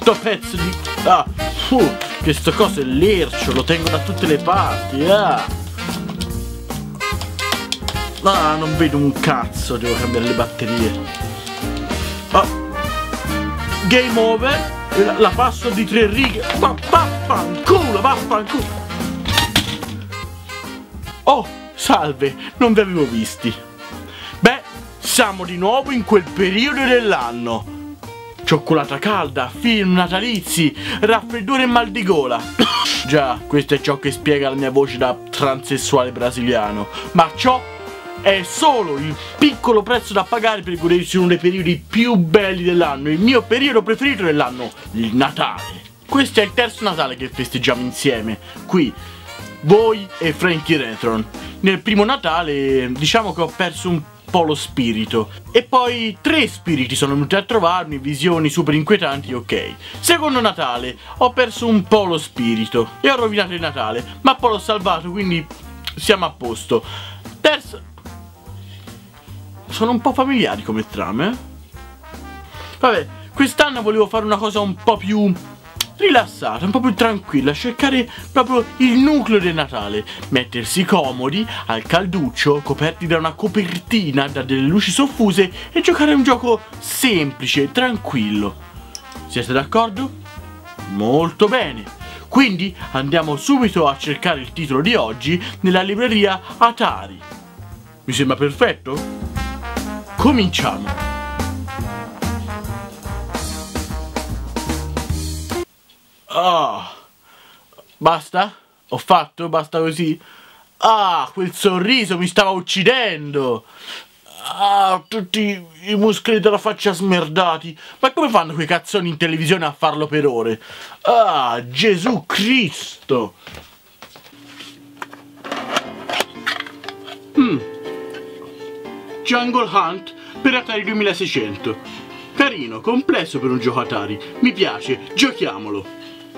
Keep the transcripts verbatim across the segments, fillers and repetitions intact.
sto pezzo di... Ah, uh, questo coso è lercio, lo tengo da tutte le parti, ah. Ah, non vedo un cazzo, devo cambiare le batterie. Oh. Game over. La, la passo di tre righe. Ma vaffanculo, vaffanculo. Oh, salve, non vi avevo visti. Beh, siamo di nuovo in quel periodo dell'anno. Cioccolata calda, film natalizi, raffreddore e mal di gola. Già, questo è ciò che spiega la mia voce da transessuale brasiliano. Ma ciò è solo il piccolo prezzo da pagare per godersi uno dei periodi più belli dell'anno. Il mio periodo preferito dell'anno, il Natale. Questo è il terzo Natale che festeggiamo insieme, qui, voi e Frankie Retron. Nel primo Natale diciamo che ho perso un po' lo spirito, e poi tre spiriti sono venuti a trovarmi, visioni super inquietanti, ok. Secondo Natale ho perso un po' lo spirito e ho rovinato il Natale, ma poi l'ho salvato, quindi siamo a posto. Terzo... Sono un po' familiari come trame, eh? Vabbè, quest'anno volevo fare una cosa un po' più rilassata, un po' più tranquilla, cercare proprio il nucleo del Natale, mettersi comodi, al calduccio, coperti da una copertina, da delle luci soffuse e giocare a un gioco semplice, tranquillo. Siete d'accordo? Molto bene! Quindi andiamo subito a cercare il titolo di oggi nella libreria Atari. Mi sembra perfetto? Cominciamo! Ah, basta? Ho fatto? Basta così? Ah, quel sorriso mi stava uccidendo! Ah, tutti i muscoli della faccia smerdati! Ma come fanno quei cazzoni in televisione a farlo per ore? Ah, Gesù Cristo! Hmm. Jungle Hunt per Atari duemilaseicento. Carino, complesso per un gioco Atari. Mi piace, giochiamolo!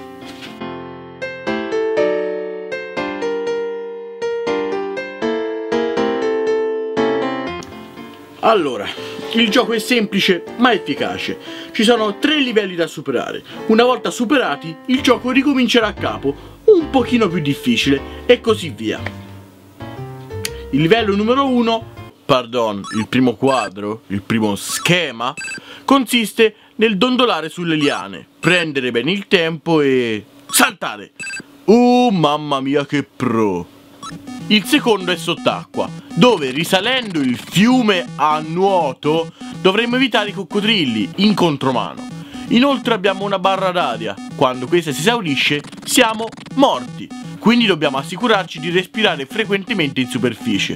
Allora, il gioco è semplice ma efficace. Ci sono tre livelli da superare. Una volta superati, il gioco ricomincerà a capo, un pochino più difficile, e così via. Il livello numero uno, pardon, il primo quadro, il primo schema, consiste nel dondolare sulle liane, prendere bene il tempo e saltare. Oh, mamma mia che pro! Il secondo è sott'acqua, dove risalendo il fiume a nuoto dovremmo evitare i coccodrilli in contromano. Inoltre abbiamo una barra d'aria, quando questa si esaurisce siamo morti, quindi dobbiamo assicurarci di respirare frequentemente in superficie.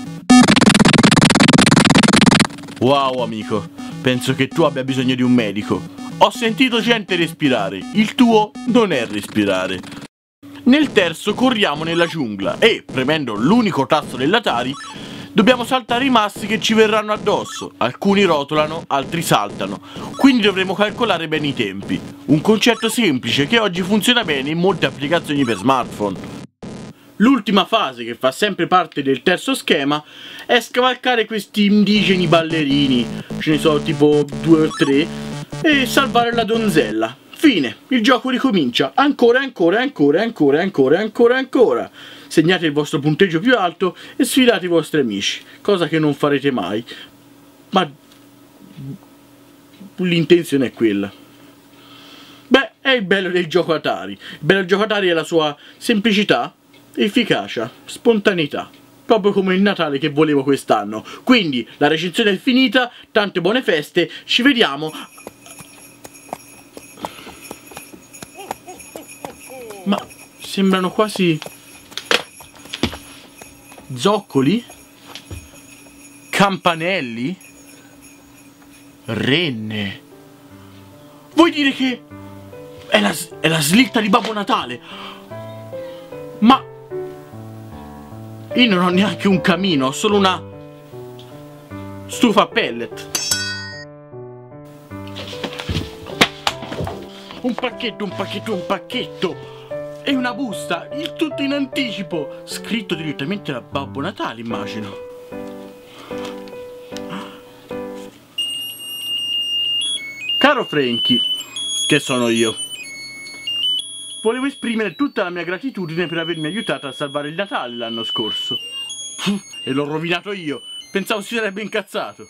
Wow amico, penso che tu abbia bisogno di un medico. Ho sentito gente respirare, il tuo non è respirare. Nel terzo corriamo nella giungla e, premendo l'unico tasto dell'Atari, dobbiamo saltare i massi che ci verranno addosso. Alcuni rotolano, altri saltano, quindi dovremo calcolare bene i tempi. Un concetto semplice che oggi funziona bene in molte applicazioni per smartphone. L'ultima fase, che fa sempre parte del terzo schema, è scavalcare questi indigeni ballerini, ce ne sono tipo due o tre, e salvare la donzella. Fine, il gioco ricomincia, ancora, ancora, ancora, ancora, ancora, ancora, ancora. Segnate il vostro punteggio più alto e sfidate i vostri amici, cosa che non farete mai, ma l'intenzione è quella. Beh, è il bello del gioco Atari. Il bello del gioco Atari è la sua semplicità, efficacia, spontaneità, proprio come il Natale che volevo quest'anno. Quindi la recensione è finita, tante buone feste, ci vediamo. Ma sembrano quasi zoccoli, campanelli, renne. Vuoi dire che è la, è la slitta di Babbo Natale? Ma io non ho neanche un camino, ho solo una stufa a pellet. Un pacchetto, un pacchetto, un pacchetto. E una busta, il tutto in anticipo, scritto direttamente da Babbo Natale, immagino. Caro Frankie, che sono io. Volevo esprimere tutta la mia gratitudine per avermi aiutato a salvare il Natale l'anno scorso. E l'ho rovinato io. Pensavo si sarebbe incazzato.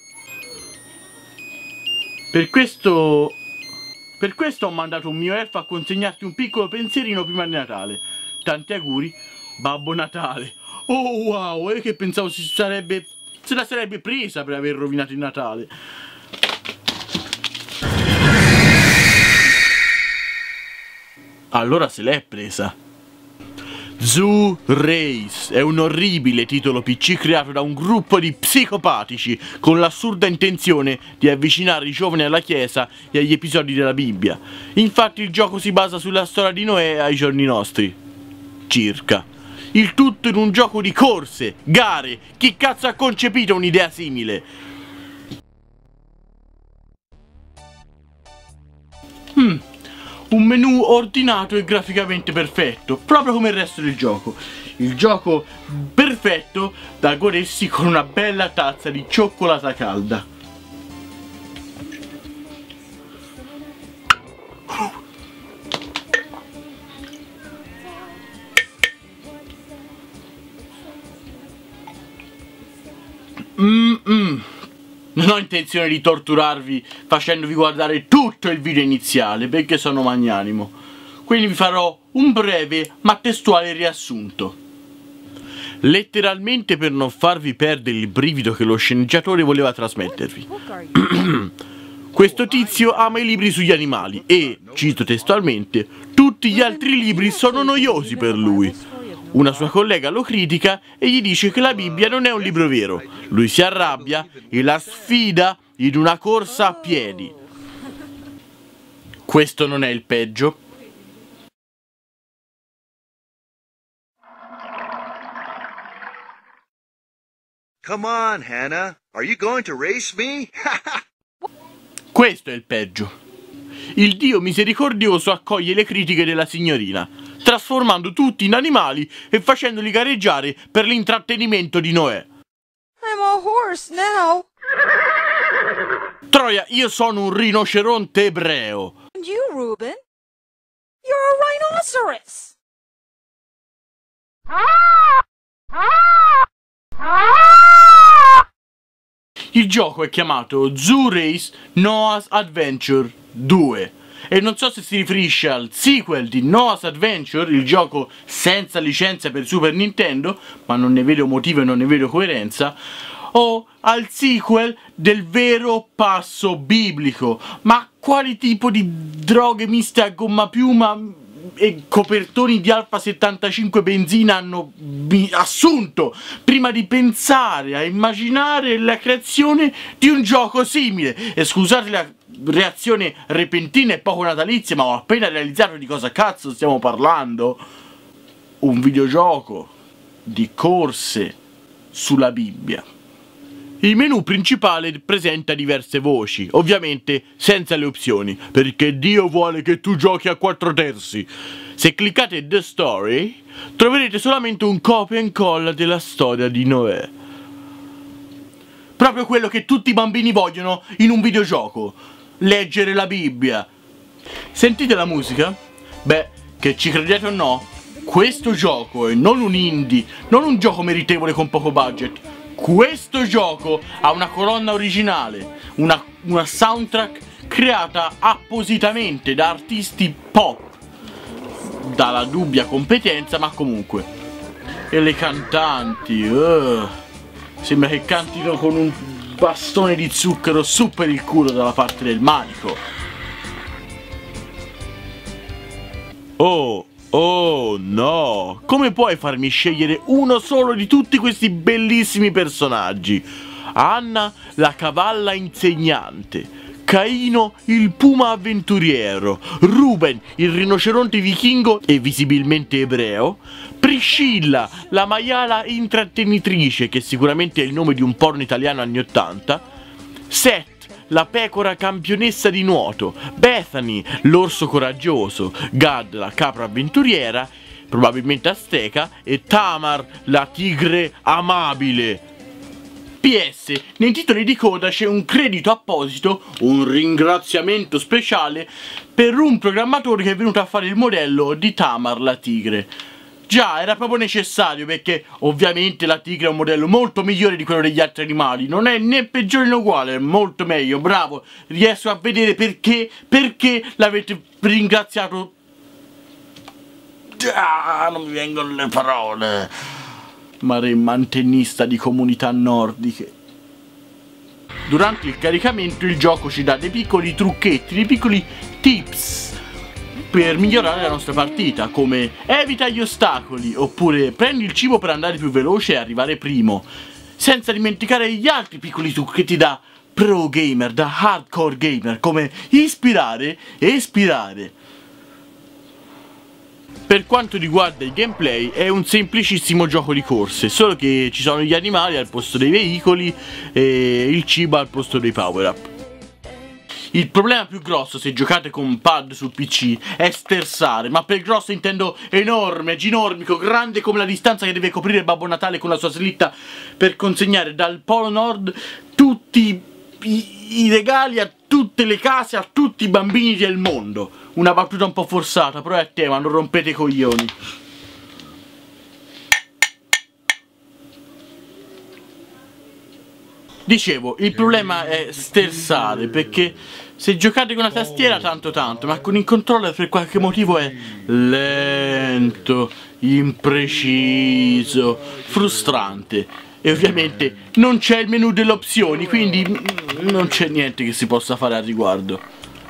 Per questo... Per questo ho mandato un mio elfo a consegnarti un piccolo pensierino prima di Natale. Tanti auguri, Babbo Natale. Oh wow, e che pensavo si sarebbe... se la sarebbe presa per aver rovinato il Natale. Allora se l'è presa. Zoo Race è un orribile titolo P C creato da un gruppo di psicopatici con l'assurda intenzione di avvicinare i giovani alla chiesa e agli episodi della Bibbia. Infatti il gioco si basa sulla storia di Noè ai giorni nostri. Circa. Il tutto in un gioco di corse, gare. Chi cazzo ha concepito un'idea simile? Hmm. Un menu ordinato e graficamente perfetto, proprio come il resto del gioco. Il gioco perfetto da godersi con una bella tazza di cioccolata calda. Mmm. Non ho intenzione di torturarvi facendovi guardare tutto il video iniziale, perché sono magnanimo. Quindi vi farò un breve ma testuale riassunto. Letteralmente per non farvi perdere il brivido che lo sceneggiatore voleva trasmettervi. Questo tizio ama i libri sugli animali e, cito testualmente, tutti gli altri libri sono noiosi per lui. Una sua collega lo critica e gli dice che la Bibbia non è un libro vero. Lui si arrabbia e la sfida in una corsa a piedi. Questo non è il peggio. Come on, Hannah. Are you going to race me? Questo è il peggio. Il Dio misericordioso accoglie le critiche della signorina, trasformando tutti in animali e facendoli gareggiare per l'intrattenimento di Noè. I'm a horse now. Troia, io sono un rinoceronte ebreo. And you, Reuben? You're a rhinoceros. Il gioco è chiamato Zoo Race Noah's Adventure due e non so se si riferisce al sequel di Noah's Adventure, il gioco senza licenza per Super Nintendo, ma non ne vedo motivo e non ne vedo coerenza, o al sequel del vero passo biblico. Ma quali tipo di droghe miste a gomma piuma e copertoni di Alfa settantacinque benzina hanno assunto prima di pensare a immaginare la creazione di un gioco simile? E scusate la reazione repentina e poco natalizia, ma ho appena realizzato di cosa cazzo stiamo parlando. Un videogioco di corse sulla Bibbia. Il menu principale presenta diverse voci, ovviamente senza le opzioni, perché Dio vuole che tu giochi a quattro terzi. Se cliccate The Story, troverete solamente un copia e incolla della storia di Noè. Proprio quello che tutti i bambini vogliono in un videogioco: leggere la Bibbia. Sentite la musica? Beh, che ci credete o no, questo gioco è non un indie, non un gioco meritevole con poco budget. Questo gioco ha una colonna originale, una, una soundtrack creata appositamente da artisti pop, dalla dubbia competenza, ma comunque. E le cantanti, uh, sembra che cantino con un bastone di zucchero su per il culo dalla parte del manico. Oh, oh no! Come puoi farmi scegliere uno solo di tutti questi bellissimi personaggi? Anna, la cavalla insegnante. Caino, il puma avventuriero. Ruben, il rinoceronte vichingo e visibilmente ebreo. Priscilla, la maiala intrattenitrice, che sicuramente è il nome di un porno italiano anni ottanta. Seth, la pecora campionessa di nuoto. Bethany, l'orso coraggioso. Gad, la capra avventuriera, probabilmente azteca. E Tamar, la tigre amabile. P S, nei titoli di coda c'è un credito apposito, un ringraziamento speciale per un programmatore che è venuto a fare il modello di Tamar la tigre. Già, era proprio necessario, perché ovviamente la tigre è un modello molto migliore di quello degli altri animali. Non è né peggiore né uguale, è molto meglio, bravo. Riesco a vedere perché, perché l'avete ringraziato. Ah, non mi vengono le parole. Maremma antennista di comunità nordiche. Durante il caricamento il gioco ci dà dei piccoli trucchetti, dei piccoli tips per migliorare la nostra partita, come evita gli ostacoli, oppure prendi il cibo per andare più veloce e arrivare primo, senza dimenticare gli altri piccoli trucchetti da pro gamer, da hardcore gamer, come ispirare e espirare. Per quanto riguarda il gameplay è un semplicissimo gioco di corse, solo che ci sono gli animali al posto dei veicoli e il cibo al posto dei power up. Il problema più grosso se giocate con pad sul P C è stersare, ma per grosso intendo enorme, ginormico, grande come la distanza che deve coprire Babbo Natale con la sua slitta per consegnare dal Polo Nord tutti i, i regali a tutte le case, a tutti i bambini del mondo. Una battuta un po' forzata, però è a tema, non rompete i coglioni. Dicevo, il problema è stersare, perché se giocate con la tastiera tanto tanto, ma con il controller per qualche motivo è lento, impreciso, frustrante. E ovviamente non c'è il menu delle opzioni, quindi non c'è niente che si possa fare al riguardo.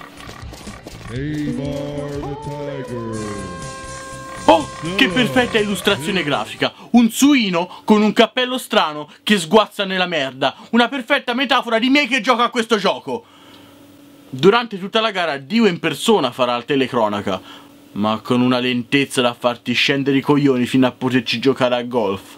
Oh, che perfetta illustrazione grafica! Un suino con un cappello strano che sguazza nella merda. Una perfetta metafora di me che gioca a questo gioco. Durante tutta la gara Dio in persona farà la telecronaca, ma con una lentezza da farti scendere i coglioni fino a poterci giocare a golf.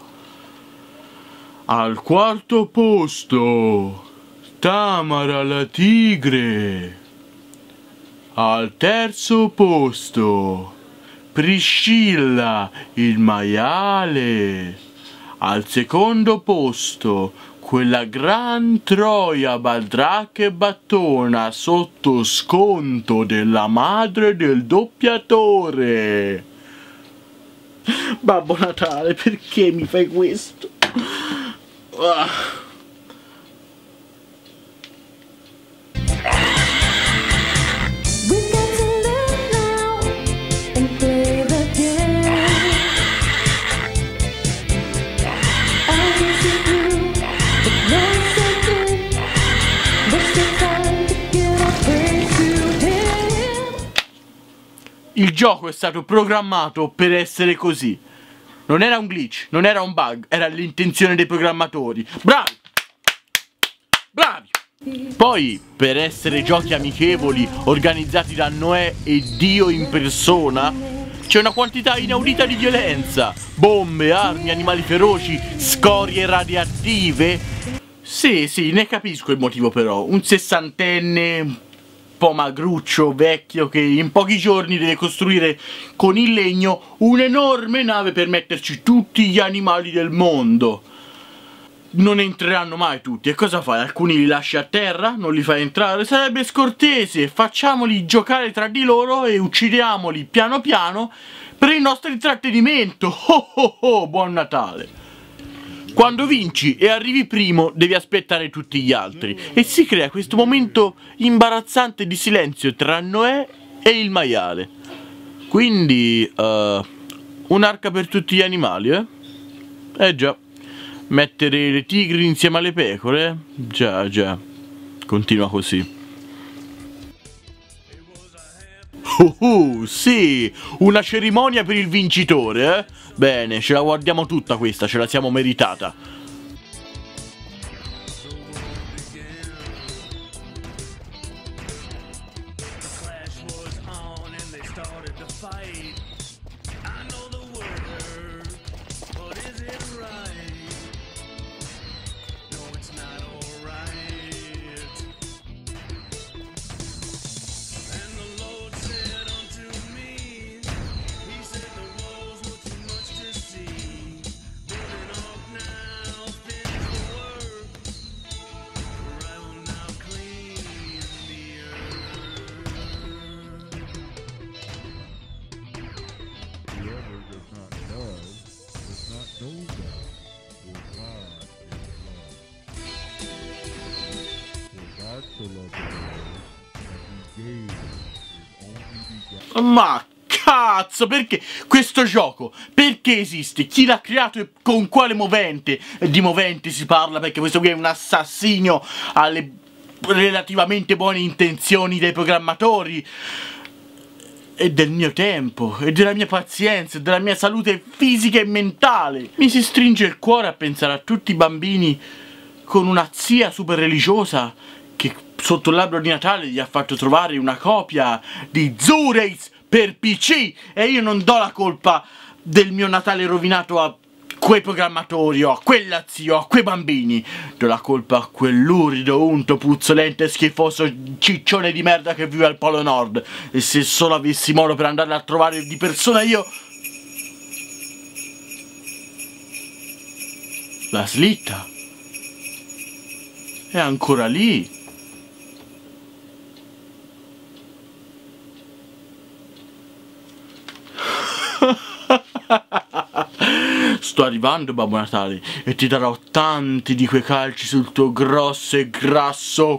Al quarto posto Tamara la tigre. Al terzo posto Priscilla il maiale. Al secondo posto quella gran troia baldracca e battona sotto sconto della madre del doppiatore. Babbo Natale, perché mi fai questo? Ah. Il gioco è stato programmato per essere così. Non era un glitch, non era un bug, era l'intenzione dei programmatori. Bravi! Bravi! Poi, per essere giochi amichevoli, organizzati da Noè e Dio in persona, c'è una quantità inaudita di violenza. Bombe, armi, animali feroci, scorie radioattive. Sì, sì, ne capisco il motivo però. Un sessantenne po' magruccio, vecchio, che in pochi giorni deve costruire con il legno un'enorme nave per metterci tutti gli animali del mondo. Non entreranno mai tutti, e cosa fai? Alcuni li lasci a terra? Non li fai entrare? Sarebbe scortese. Facciamoli giocare tra di loro e uccidiamoli piano piano per il nostro intrattenimento. Oh oh oh, buon Natale! Quando vinci e arrivi primo devi aspettare tutti gli altri e si crea questo momento imbarazzante di silenzio tra Noè e il maiale. Quindi uh, un'arca per tutti gli animali, eh? Eh già. Mettere le tigri insieme alle pecore? Già, già. Continua così. Oh, oh, sì, una cerimonia per il vincitore, eh? Bene, ce la guardiamo tutta questa, ce la siamo meritata. Ma cazzo, perché questo gioco? Perché esiste? Chi l'ha creato e con quale movente? Di movente si parla perché questo qui è un assassinio alle relativamente buone intenzioni dei programmatori e del mio tempo, e della mia pazienza, e della mia salute fisica e mentale. Mi si stringe il cuore a pensare a tutti i bambini con una zia super religiosa che sotto l'albero di Natale gli ha fatto trovare una copia di Zoo Race per P C, e io non do la colpa del mio Natale rovinato a quei programmatori, o a quella zia, o a quei bambini. Do la colpa a quell'urido, unto, puzzolente e schifoso ciccione di merda che vive al Polo Nord. E se solo avessi modo per andarla a trovare di persona io... La slitta è ancora lì. Sto arrivando, Babbo Natale, e ti darò tanti di quei calci sul tuo grosso e grasso.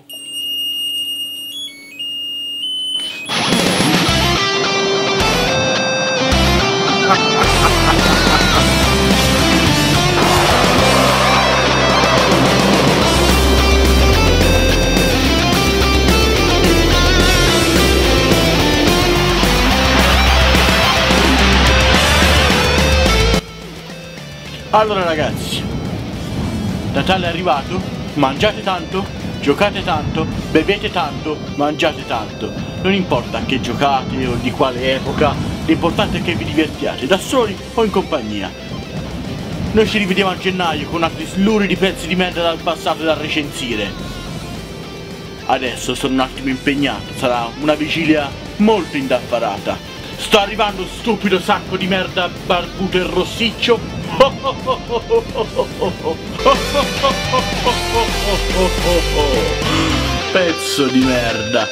Allora ragazzi, Natale è arrivato, mangiate tanto, giocate tanto, bevete tanto, mangiate tanto. Non importa che giocate o di quale epoca, l'importante è che vi divertiate, da soli o in compagnia. Noi ci rivediamo a gennaio con altri sluridi pezzi di merda dal passato da recensire. Adesso sono un attimo impegnato, sarà una vigilia molto indaffarata. Sto arrivando, stupido sacco di merda barbuto e rossiccio. Pezzo di merda.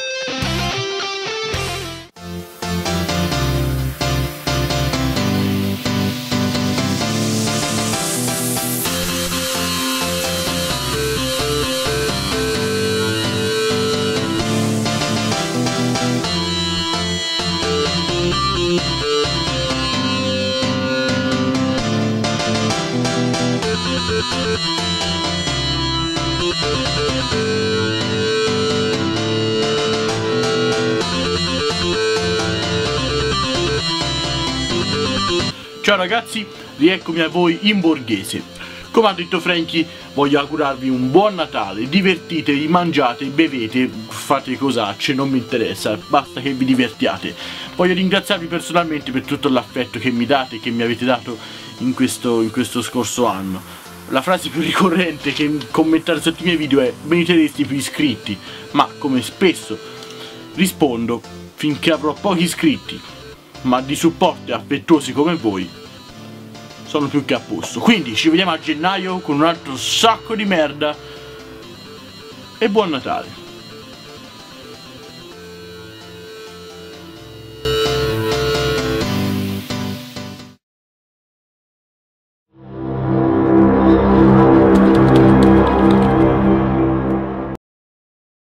Ciao ragazzi, rieccomi a voi in borghese. Come ha detto Frankie, voglio augurarvi un buon Natale, divertitevi, mangiate, bevete, fate cosacce, non mi interessa, basta che vi divertiate. Voglio ringraziarvi personalmente per tutto l'affetto che mi date, che mi avete dato in questo, in questo scorso anno. La frase più ricorrente che commentare sotto i miei video è: meriteresti più iscritti, ma come spesso rispondo, finché avrò pochi iscritti ma di supporti affettuosi come voi, sono più che a posto. Quindi ci vediamo a gennaio con un altro sacco di merda e buon Natale.